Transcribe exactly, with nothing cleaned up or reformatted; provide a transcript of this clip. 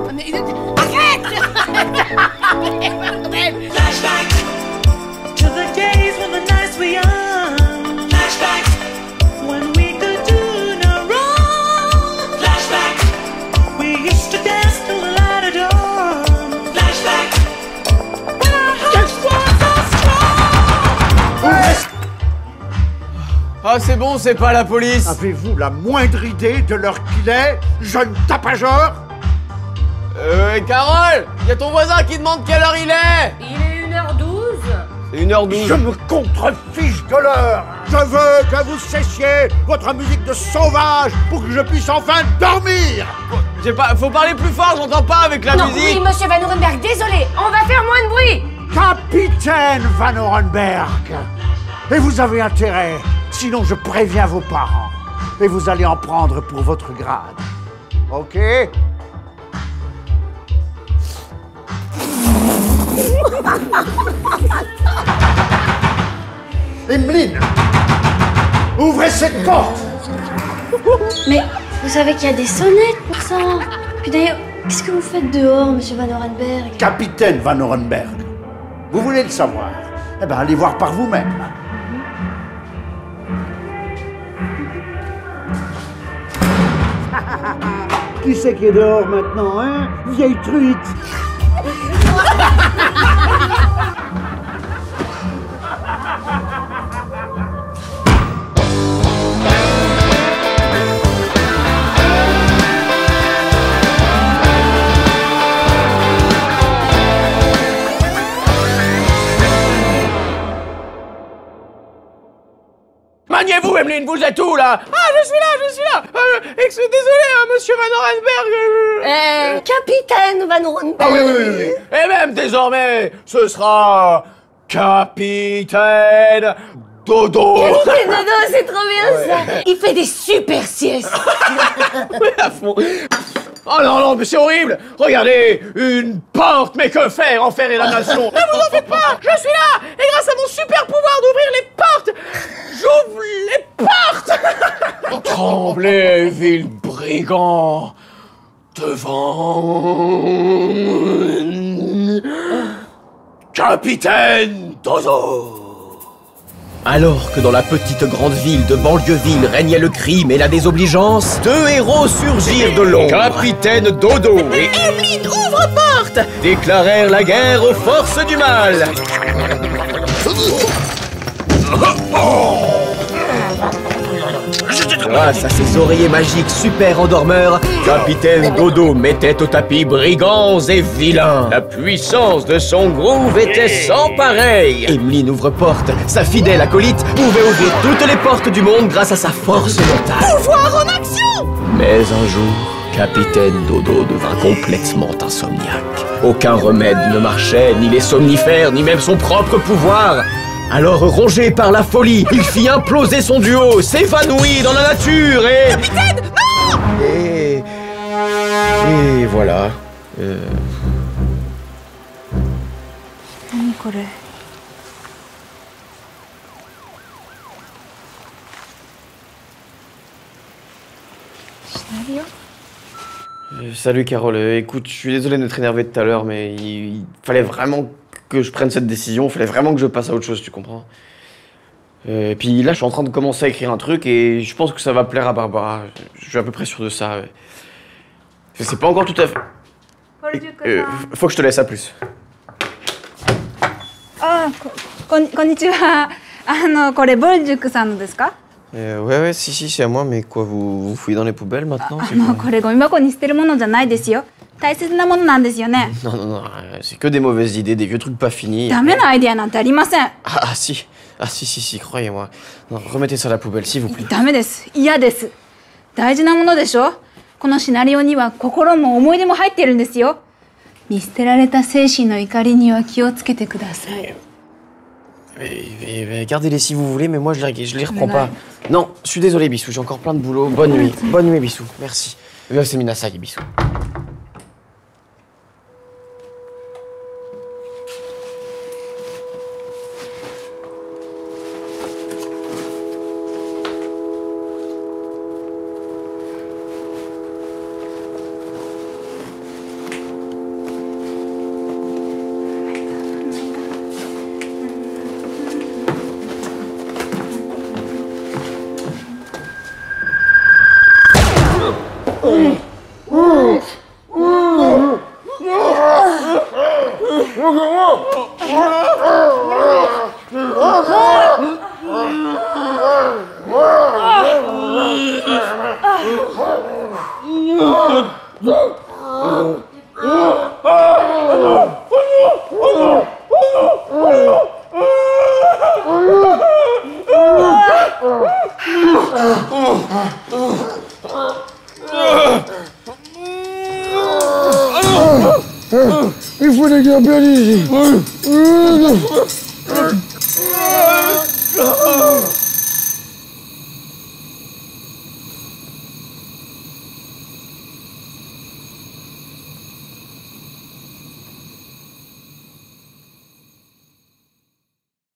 Mais, arrête. Flashback to the days when the nights were young. Flashback when we could do no wrong. Flashback we used to dance till the light of dawn. Flashback when our hearts were so strong. Ah, c'est bon, c'est pas la police. Avez-vous la moindre idée de l'heure qu'il est, jeune tapageur? Euh, Carole, y a ton voisin qui demande quelle heure il est. Il est une heure douze. C'est une heure douze. Je me contrefiche de l'heure. Je veux que vous cessiez votre musique de sauvage pour que je puisse enfin dormir. J'ai pas... Faut parler plus fort, j'entends pas avec la Non, musique. oui, monsieur Van Orenberg, désolé, on va faire moins de bruit. Capitaine Van Orenberg. Et vous avez intérêt, sinon je préviens vos parents. Et vous allez en prendre pour votre grade. Ok? Emeline, ouvrez cette porte. Mais vous savez qu'il y a des sonnettes pour ça. Puis d'ailleurs, qu'est-ce que vous faites dehors, monsieur Van Orenberg? Capitaine Van Orenberg, vous voulez le savoir? Eh bien, allez voir par vous-même. Qui c'est qui est dehors maintenant, hein? Vieille truite. Maniez-vous, Emeline, vous êtes où, là? Ah, je suis là, je suis là. euh, ex- Désolé, hein, monsieur Van Orenberg. euh, Euh, capitaine Van Orenberg. Ah oui, oui, oui, oui. Et même désormais, ce sera... Capitaine Dodo. Capitaine Dodo, c'est trop bien ça. Il fait des super siestes. Mais à fond. Oh non, non, mais c'est horrible. Regardez, une porte, mais que faire en faire et la nation. Ne vous en faites pas, je suis là. Et grâce à mon super pouvoir d'ouvrir les portes, j'ouvre les portes. Tremblez, vil brigand, devant... Capitaine Dodo. Alors que dans la petite grande ville de Banlieuville régnait le crime et la désobligence, deux héros surgirent de l'ombre. Capitaine Dodo et Emeline Ouvre-Porte déclarèrent la guerre aux forces du mal. Grâce à ses oreillers magiques super endormeurs, Capitaine Dodo mettait au tapis brigands et vilains. La puissance de son groove était sans pareil. Emeline Ouvre-Porte, sa fidèle acolyte, pouvait ouvrir toutes les portes du monde grâce à sa force mentale. Pouvoir en action! Mais un jour, Capitaine Dodo devint complètement insomniaque. Aucun remède ne marchait, ni les somnifères, ni même son propre pouvoir. Alors, rongé par la folie, il fit imploser son duo, s'évanouit dans la nature et... Capitaine, non! Et... Et voilà. Euh... Euh, salut Carole, Euh, écoute, je suis désolé de t'être énervé tout à l'heure, mais il, il fallait vraiment que je prenne cette décision, il fallait vraiment que je passe à autre chose, tu comprends? Et puis là, je suis en train de commencer à écrire un truc et je pense que ça va plaire à Barbara. Je suis à peu près sûr de ça. C'est pas encore tout à fait... Euh, faut que je te laisse, à plus. Ah, konnichiwa. Ah, kore Boljuk-san desu ka? Euh, ouais, ouais, si, si, c'est à moi, mais quoi, vous, vous fouillez dans les poubelles maintenant? Ah, non, kore gomibako ni shiteru mono janai desu yo. Taisetsu na mono nan desu yo ne. Non, non, non, c'est que des mauvaises idées, des vieux trucs pas finis. Dame na idea nante arimasen. Ah, ah, si, ah, si, si, si, croyez-moi. Non, remettez ça à la poubelle, s'il vous plaît. Dame desu. Iya desu. Daiji na mono desho? Kono shinario ni wa kokoro mo omoide mo haitteru desu yo. Mistetareta seishi no ikari ni wa kiyotsukete kudasai. Mais, mais, mais gardez-les si vous voulez, mais moi je les, je les reprends pas. Non, je suis désolé, Bissou, j'ai encore plein de boulot. Bonne nuit. Bonne nuit, Bissou. Merci. C'est Minasai, Bissou. Il faut les garder ici.